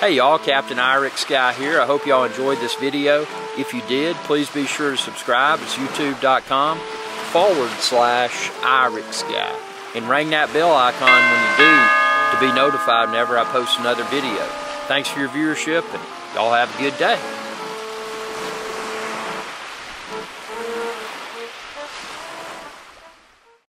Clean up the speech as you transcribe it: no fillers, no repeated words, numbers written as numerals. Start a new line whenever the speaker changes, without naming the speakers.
Hey y'all, Captain IrixGuy here. I hope y'all enjoyed this video. If you did, please be sure to subscribe. It's youtube.com/IrixGuy. And ring that bell icon when you do to be notified whenever I post another video. Thanks for your viewership, and y'all have a good day.